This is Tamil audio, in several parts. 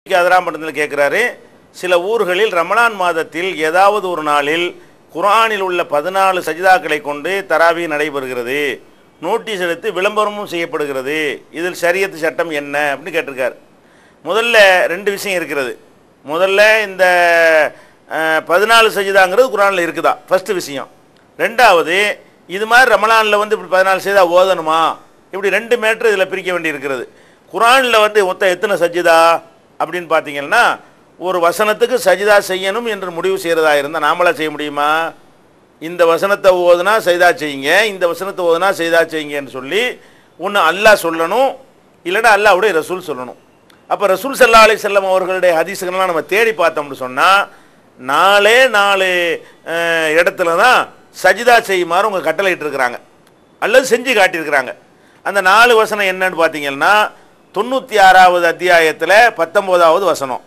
அதிராம்பட்டத்தில் கேட்குறாரு, சில ஊர்களில் ரமலான் மாதத்தில் ஏதாவது ஒரு நாளில் குர்ஆனில் உள்ள 14 சஜிதாக்களை கொண்டு தராவி நடைபெறுகிறது, நோட்டீஸ் எடுத்து விளம்பரமும் செய்யப்படுகிறது, இதில் ஷரியத்து சட்டம் என்ன அப்படின்னு கேட்டிருக்கார். முதல்ல 2 விஷயம் இருக்கிறது. முதல்ல இந்த 14 சஜிதாங்கிறது குர்ஆனில் இருக்குதா, ஃபஸ்ட்டு விஷயம். ரெண்டாவது, இது மாதிரி ரமலானில் வந்து இப்படி 14 சஜிதா ஓதணுமா, இப்படி 2 மேட்ரு இதில் பிரிக்க வேண்டி இருக்கிறது. குர்ஆனில் வந்து மொத்தம் எத்தனை சஜிதா அப்படின்னு பார்த்தீங்கன்னா, ஒரு வசனத்துக்கு சஜிதா செய்யணும் என்று முடிவு செய்கிறதா இருந்தால் நாமளாக செய்ய முடியுமா? இந்த வசனத்தை ஓதுனா சஜிதா செய்யுங்க, இந்த வசனத்தை ஓதுனா சஜிதா செய்யுங்கன்னு சொல்லி ஒன்று அல்லாஹ் சொல்லணும், இல்லைன்னா அல்லாஹ்வுடைய ரசூல் சொல்லணும். அப்போ ரசூல் ஸல்லல்லாஹு அலைஹி வஸல்லம் அவர்களுடைய ஹதீஸ்கள்லாம் நம்ம தேடி பார்த்தோம்னு சொன்னால் 4 இடத்துல தான் சஜிதா செய்யுமாறு உங்கள் கட்டளை இட்டிருக்கிறாங்க அல்லது செஞ்சு காட்டியிருக்கிறாங்க. அந்த 4 வசனம் என்னன்னு பார்த்தீங்கன்னா, 96வது அத்தியாயத்தில் 19வது வசனம்,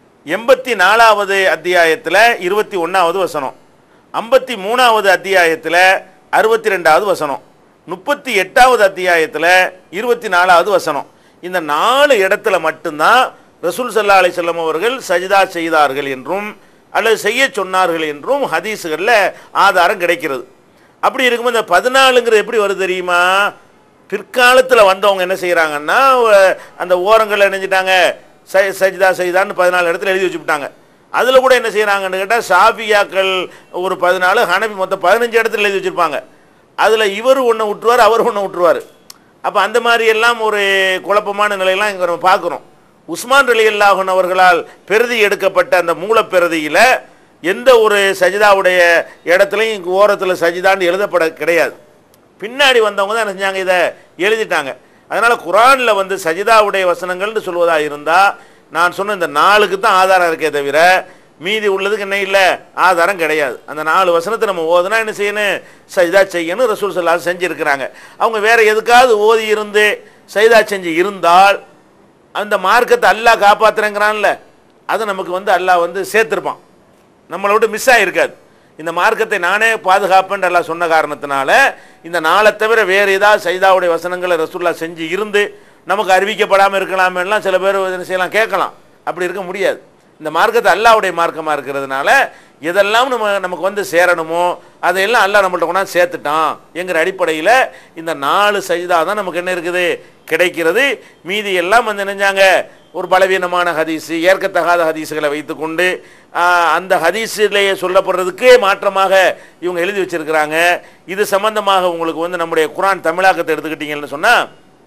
84வது அத்தியாயத்தில் 21வது வசனம், 53வது அத்தியாயத்தில் 62வது வசனம், 38வது அத்தியாயத்தில் 24வது வசனம். இந்த 4 இடத்துல மட்டும்தான் ரசூல் ஸல்லல்லாஹு அலைஹி வஸல்லம் அவர்கள் சஜிதா செய்தார்கள் என்றும் அல்லது செய்ய சொன்னார்கள் என்றும் ஹதீஸுகளில் ஆதாரம் கிடைக்கிறது. அப்படி இருக்கும்போது இந்த 14ங்கிறது எப்படி வருது தெரியுமா? பிற்காலத்தில் வந்தவங்க என்ன செய்கிறாங்கன்னா, அந்த ஓரங்களில் நினைஞ்சிட்டாங்க சஜிதா செய்தான்னு 14 இடத்துல எழுதி வச்சுவிட்டாங்க. அதில் கூட என்ன செய்கிறாங்கன்னு கேட்டால், ஷாஃபியாக்கள் ஒரு 14, ஹனபி மொத்தம் 15 இடத்துல எழுதி வச்சுருப்பாங்க. அதில் இவர் ஒன்று விட்டுருவார், அவர் ஒன்று விட்டுருவார். அப்போ அந்த மாதிரி எல்லாம் ஒரு குழப்பமான நிலையெல்லாம் இங்கே நம்ம பார்க்குறோம். உஸ்மான் ரலியல்லாஹு அன்ஹு அவர்களால் பிரதி எடுக்கப்பட்ட அந்த மூலப்பிரதியில் எந்த ஒரு சஜிதாவுடைய இடத்துலையும் இங்கே ஓரத்தில் சஜிதான்னு எழுதப்பட கிடையாது. பின்னாடி வந்தவங்க தான் என்ன செஞ்சாங்க, இதை எழுதிட்டாங்க. அதனால் குர்ஆனில் வந்து சஜிதாவுடைய வசனங்கள்னு சொல்வதாக இருந்தால் நான் சொன்ன இந்த 4க்கு தான் ஆதாரம் இருக்கே தவிர மீதி உள்ளதுக்கு என்ன இல்லை, ஆதாரம் கிடையாது. அந்த 4 வசனத்தை நம்ம ஓதுனா என்ன செய்யணும், சஜிதா செய்யணும் ரசூல் ஸல்லல்லாஹு அலைஹி வஸல்லம் செஞ்சுருக்கிறாங்க. அவங்க வேறு எதுக்காவது ஓதி இருந்து சஜிதா செஞ்சு இருந்தால் அந்த மார்க்கத்தை அல்லாஹ் காப்பாற்றுறேங்கிறான்ல, அதை நமக்கு வந்து அல்லாஹ் வந்து சேர்த்துருப்பான், நம்மளை விட்டு மிஸ் ஆகிருக்காது. இந்த மார்க்கத்தை நானே பாதுகாப்பேன் அல்லாஹ் சொன்ன காரணத்தினால இந்த 4 தவிர வேறு ஏதாவது சஜிதாவுடைய வசனங்களை ரசூலுல்லாஹ் செஞ்சு இருந்து நமக்கு அறிவிக்கப்படாமல் இருக்கலாமெல்லாம் சில பேர் என்ன செய்யலாம், கேட்கலாம். அப்படி இருக்க முடியாது. இந்த மார்க்கத்தை அல்லாஹ்வுடைய மார்க்கமாக இருக்கிறதுனால எதெல்லாம் நமக்கு வந்து சேரணுமோ அதையெல்லாம் அல்லாஹ் நம்மள்ட்ட கொண்டாந்து சேர்த்துட்டான் என்கிற அடிப்படையில் இந்த 4 சஜிதா தான் நமக்கு என்ன இருக்குது, கிடைக்கிறது. மீதி எல்லாம் வந்து நினைஞ்சாங்க ஒரு பலவீனமான ஹதீஸு, ஏற்கத்தகாத ஹதீஸுகளை வைத்துக்கொண்டு அந்த ஹதீஸிலேயே சொல்லப்படுறதுக்கே மாற்றமாக இவங்க எழுதி வச்சிருக்கிறாங்க. இது சம்பந்தமாக உங்களுக்கு வந்து நம்முடைய குர்ஆன் தமிழாக்கத்தை எடுத்துக்கிட்டீங்கன்னு சொன்னால்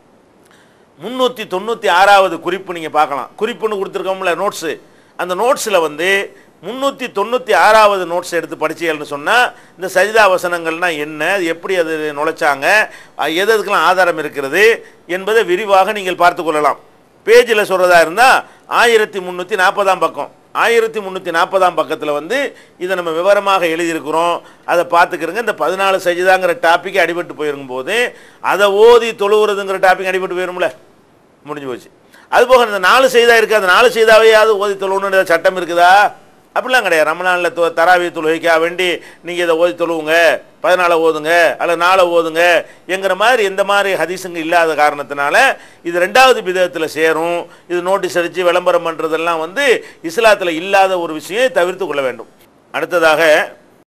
396வது குறிப்பு நீங்கள் பார்க்கலாம். குறிப்புன்னு கொடுத்துருக்கோம்ல நோட்ஸு, அந்த நோட்ஸில் வந்து 396வது நோட்ஸ் எடுத்து படிச்சீங்கன்னு சொன்னால் இந்த சஜிதா வசனங்கள்னால் என்ன, அது எப்படி அது நுழைச்சாங்க, எதுக்கெல்லாம் ஆதாரம் இருக்கிறது என்பதை விரிவாக நீங்கள் பார்த்து கொள்ளலாம். பேஜில் சொல்கிறதா இருந்தால் 1340ஆம் பக்கம், 1340ஆம் பக்கத்தில் வந்து இதை நம்ம விவரமாக எழுதியிருக்கிறோம். அதை பார்த்துக்கிறோங்க. இந்த 14 சஜிதாங்கிற டாப்பிக் அடிபட்டு போயிருக்கும்போது அதை ஓதி தொழுவுறதுங்கிற டாபிக் அடிபட்டு போயிரும்ல, முடிஞ்சு போச்சு. அதுபோக இந்த 4 சஜிதா இருக்குது, அந்த 4 சஜிதாவையாவது ஓதி தொழுவுன்னு சட்டம் இருக்குதா? அப்படிலாம் கிடையாது. ரமலானில் தராவி தொழுகைக்காக வேண்டி நீங்கள் இதை ஓதி தொழுவுங்க, 14 ஓதுங்க அல்ல 4 ஓதுங்க என்கிற மாதிரி எந்த மாதிரி ஹதீஸுங்க இல்லாத காரணத்தினால இது 2வது பிதத்தில் சேரும். இது நோட்டீஸ் அடித்து விளம்பரம் பண்ணுறதெல்லாம் வந்து இஸ்லாத்தில் இல்லாத ஒரு விஷயம், தவிர்த்து கொள்ள வேண்டும். அடுத்ததாக